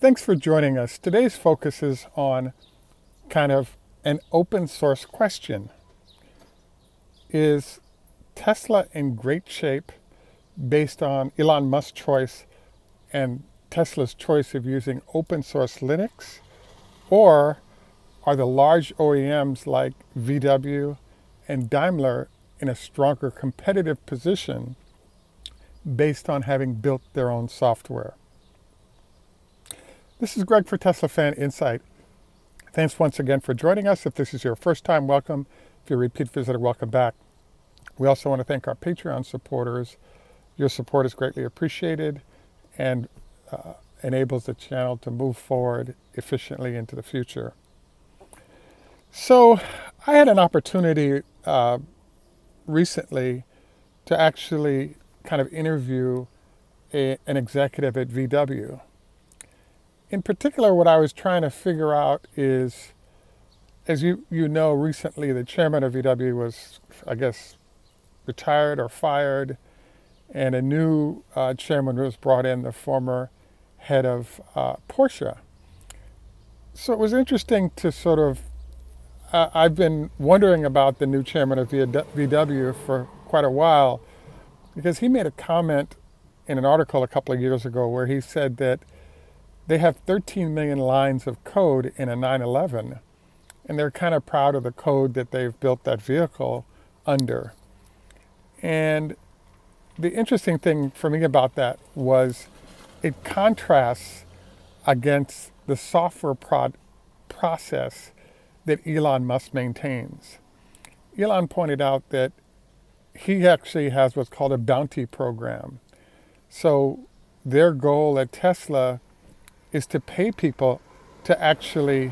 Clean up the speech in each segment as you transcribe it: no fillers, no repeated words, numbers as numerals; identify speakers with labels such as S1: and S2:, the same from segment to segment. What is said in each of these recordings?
S1: Thanks for joining us. Today's focus is on kind of an open source question. Is Tesla in great shape based on Elon Musk's choice and Tesla's choice of using open source Linux? Or are the large OEMs like VW and Daimler in a stronger competitive position based on having built their own software? This is Greg for Teslafaninsight. Thanks once again for joining us. If this is your first time, welcome. If you're a repeat visitor, welcome back. We also want to thank our Patreon supporters. Your support is greatly appreciated and enables the channel to move forward efficiently into the future. So I had an opportunity recently to actually kind of interview an executive at VW. In particular, what I was trying to figure out is, as you know, recently the chairman of VW was, I guess, retired or fired, and a new chairman was brought in, the former head of Porsche. So it was interesting to sort of, I've been wondering about the new chairman of VW for quite a while, because he made a comment in an article a couple of years ago where he said that they have 13 million lines of code in a 911, and they're kind of proud of the code that they've built that vehicle under. And the interesting thing for me about that was it contrasts against the software process that Elon Musk maintains. Elon pointed out that he actually has what's called a bounty program. So their goal at Tesla is to pay people to actually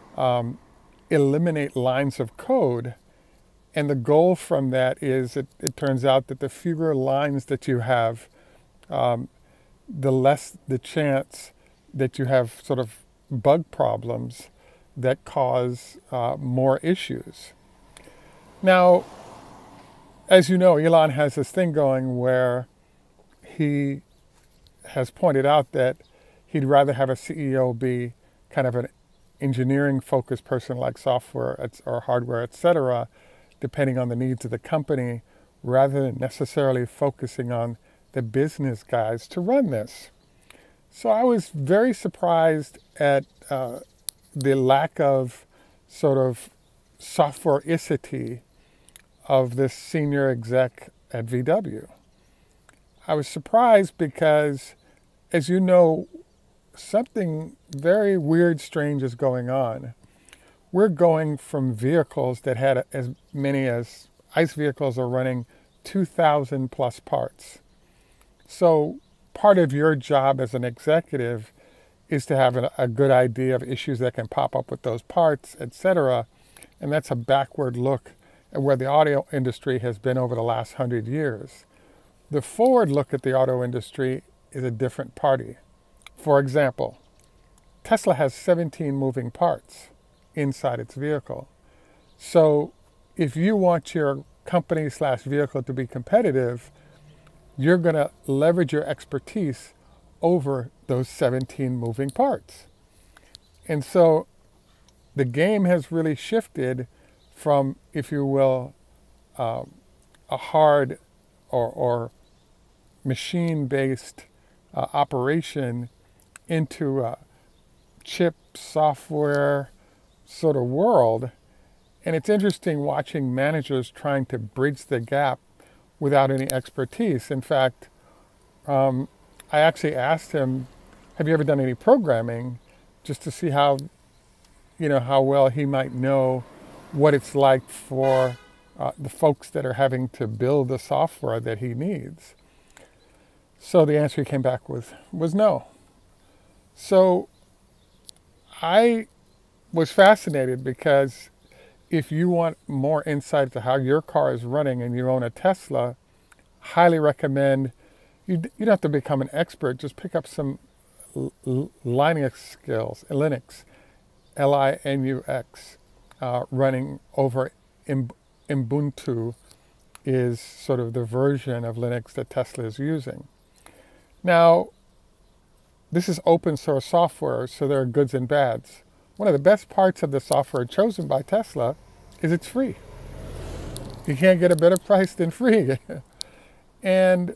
S1: eliminate lines of code. And the goal from that is, it turns out that the fewer lines that you have, the less the chance that you have sort of bug problems that cause more issues. Now, as you know, Elon has this thing going where he has pointed out that he'd rather have a CEO be kind of an engineering-focused person like software or hardware, etc., depending on the needs of the company, rather than necessarily focusing on the business guys to run this. So I was very surprised at the lack of sort of softwareicity of this senior exec at VW. I was surprised because, as you know, something very weird, strange is going on. We're going from vehicles that had as many as ICE vehicles are running 2,000 plus parts. So part of your job as an executive is to have a good idea of issues that can pop up with those parts, etc. And that's a backward look at where the auto industry has been over the last 100 years. The forward look at the auto industry is a different party. For example, Tesla has 17 moving parts inside its vehicle. So if you want your company / vehicle to be competitive, you're going to leverage your expertise over those 17 moving parts. And so the game has really shifted from, if you will, a hard or machine-based operation into a chip software sort of world. And it's interesting watching managers trying to bridge the gap without any expertise. In fact, I actually asked him, have you ever done any programming, just to see how well he might know what it's like for the folks that are having to build the software that he needs. So the answer he came back with was no. So I was fascinated, because if you want more insight to how your car is running and you own a Tesla, highly recommend, you don't have to become an expert, just pick up some Linux skills, Linux, Linux, running over Ubuntu is sort of the version of Linux that Tesla is using. Now, this is open source software, so there are goods and bads. One of the best parts of the software chosen by Tesla is it's free. You can't get a better price than free. And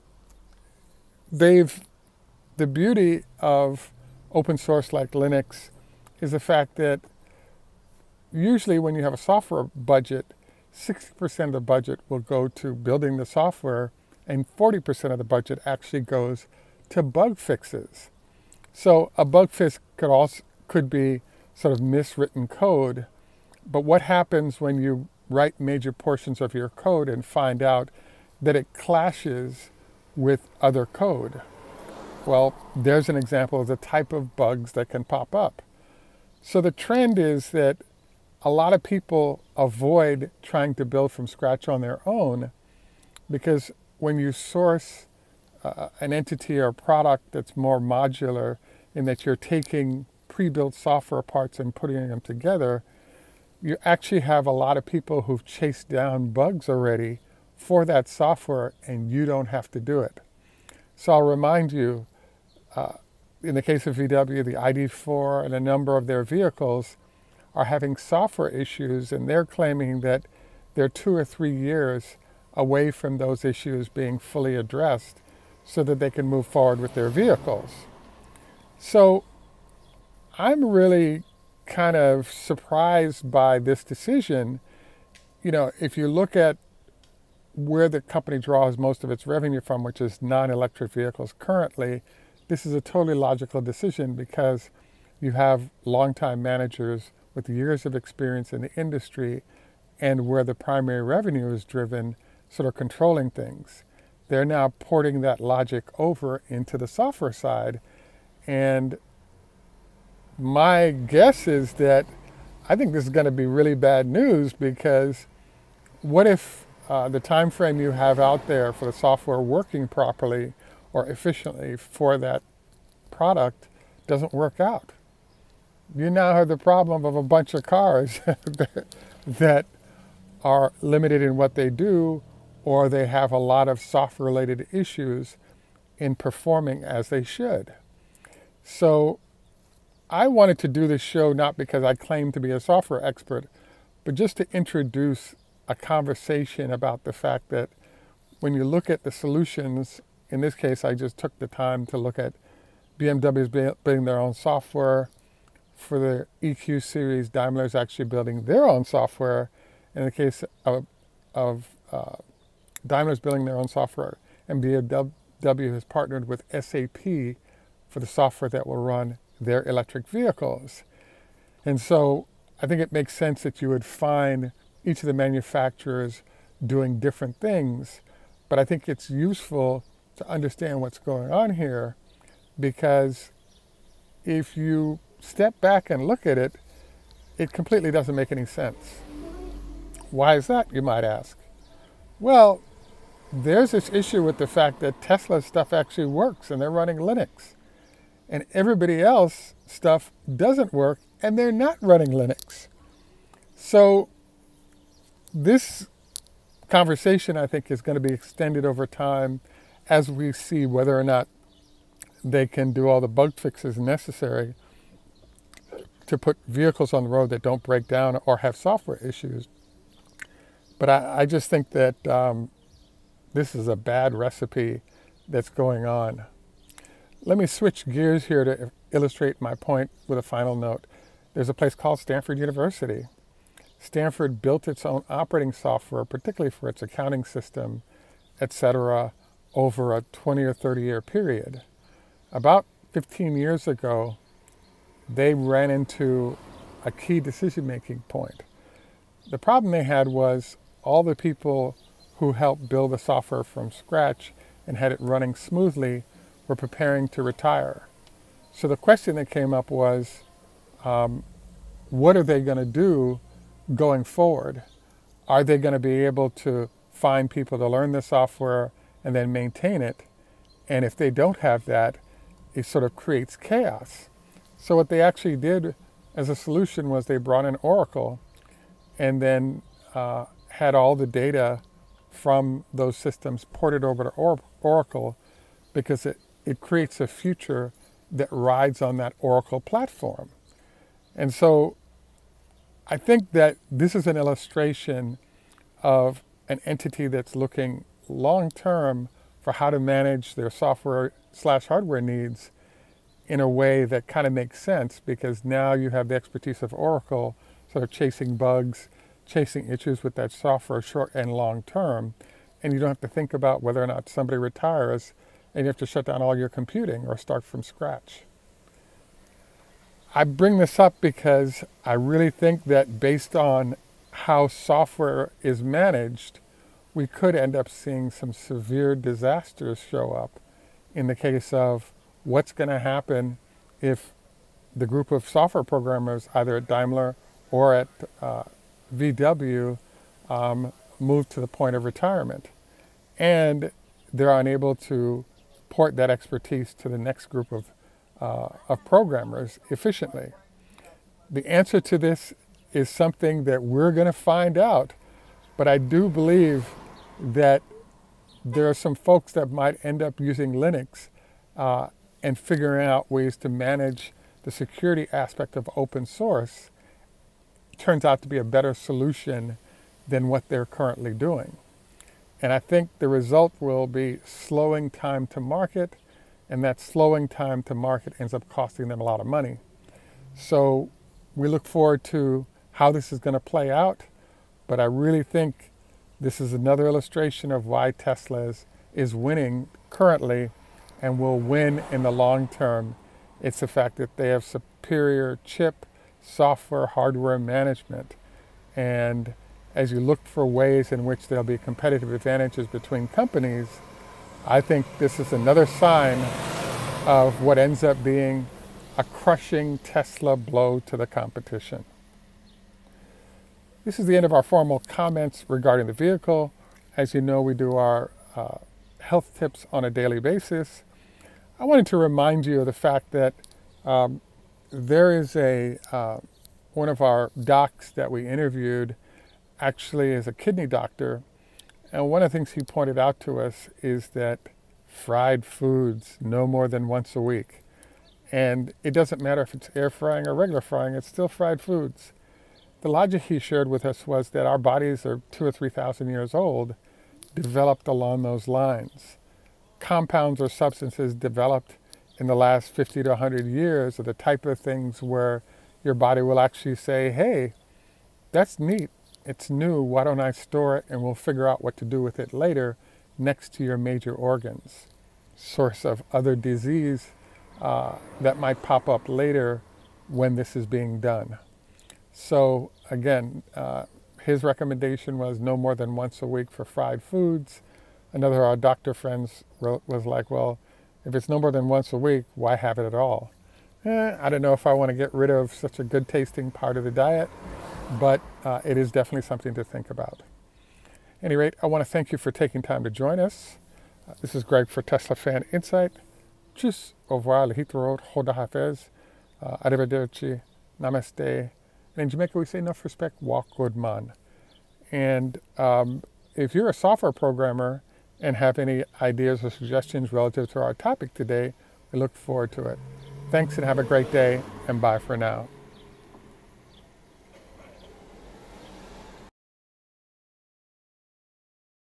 S1: the beauty of open source like Linux is the fact that usually when you have a software budget, 60% of the budget will go to building the software and 40% of the budget actually goes to bug fixes. So a bug fix could be sort of miswritten code, but what happens when you write major portions of your code and find out that it clashes with other code? Well, there's an example of the type of bugs that can pop up. So the trend is that a lot of people avoid trying to build from scratch on their own, because when you source an entity or a product that's more modular in that you're taking pre-built software parts and putting them together, you actually have a lot of people who've chased down bugs already for that software, and you don't have to do it. So I'll remind you, in the case of VW, the ID4 and a number of their vehicles are having software issues, and they're claiming that they're 2 or 3 years away from those issues being fully addressed so that they can move forward with their vehicles. So I'm really kind of surprised by this decision. You know, if you look at where the company draws most of its revenue from, which is non-electric vehicles currently, this is a totally logical decision because you have longtime managers with years of experience in the industry and where the primary revenue is driven, sort of controlling things. They're now porting that logic over into the software side. And my guess is that I think this is going to be really bad news, because what if the time frame you have out there for the software working properly or efficiently for that product doesn't work out? You now have the problem of a bunch of cars that are limited in what they do, or they have a lot of software-related issues in performing as they should. So I wanted to do this show not because I claim to be a software expert, but just to introduce a conversation about the fact that when you look at the solutions, in this case, I just took the time to look at BMW's building their own software. For the EQ series, Daimler's actually building their own software. In the case of Daimler's building their own software, and BMW has partnered with SAP for the software that will run their electric vehicles. And so I think it makes sense that you would find each of the manufacturers doing different things, but I think it's useful to understand what's going on here, because if you step back and look at it, it completely doesn't make any sense. Why is that, you might ask? Well, there's this issue with the fact that Tesla stuff actually works and they're running Linux. And everybody else stuff doesn't work and they're not running Linux. So this conversation, I think, is going to be extended over time as we see whether or not they can do all the bug fixes necessary to put vehicles on the road that don't break down or have software issues. But I just think that this is a bad recipe that's going on. Let me switch gears here to illustrate my point with a final note. There's a place called Stanford University. Stanford built its own operating software, particularly for its accounting system, etc., over a 20 or 30 year period. About 15 years ago, they ran into a key decision-making point. The problem they had was all the people who helped build the software from scratch and had it running smoothly were preparing to retire. So the question that came up was, what are they going to do going forward? Are they going to be able to find people to learn the software and then maintain it? And if they don't have that, it sort of creates chaos. So what they actually did as a solution was they brought in Oracle and then had all the data from those systems ported over to Oracle, because it creates a future that rides on that Oracle platform. And so I think that this is an illustration of an entity that's looking long-term for how to manage their software/hardware needs in a way that kind of makes sense, because now you have the expertise of Oracle sort of chasing bugs, chasing issues with that software short and long term, and you don't have to think about whether or not somebody retires and you have to shut down all your computing or start from scratch. I bring this up because I really think that based on how software is managed, we could end up seeing some severe disasters show up in the case of what's going to happen if the group of software programmers, either at Daimler or at VW, move to the point of retirement. And they're unable to port that expertise to the next group of programmers efficiently. The answer to this is something that we're going to find out, but I do believe that there are some folks that might end up using Linux and figuring out ways to manage the security aspect of open source. Turns out to be a better solution than what they're currently doing. And I think the result will be slowing time to market, and that slowing time to market ends up costing them a lot of money. So we look forward to how this is going to play out, but I really think this is another illustration of why Tesla is winning currently and will win in the long term. It's the fact that they have superior chip, software, hardware management. And as you look for ways in which there'll be competitive advantages between companies, I think this is another sign of what ends up being a crushing Tesla blow to the competition. This is the end of our formal comments regarding the vehicle. As you know, we do our health tips on a daily basis. I wanted to remind you of the fact that there is one of our docs that we interviewed actually is a kidney doctor. And one of the things he pointed out to us is that fried foods no more than once a week. And it doesn't matter if it's air frying or regular frying, it's still fried foods. The logic he shared with us was that our bodies are 2,000 or 3,000 years old, developed along those lines. Compounds or substances developed in the last 50 to 100 years are the type of things where your body will actually say, hey, that's neat, it's new, why don't I store it and we'll figure out what to do with it later next to your major organs. Source of other disease that might pop up later when this is being done. So again, his recommendation was no more than once a week for fried foods. Another of our doctor friends was like, well, if it's no more than once a week, why have it at all? I don't know if I want to get rid of such a good tasting part of the diet, but it is definitely something to think about. At any rate, I want to thank you for taking time to join us. This is Greg for Teslafaninsight. Tschüss, au revoir, lehitrot, choda hafez, arrivederci, namaste. And in Jamaica, we say enough respect, walk good man. And if you're a software programmer and have any ideas or suggestions relative to our topic today, we look forward to it. Thanks and have a great day, and bye for now.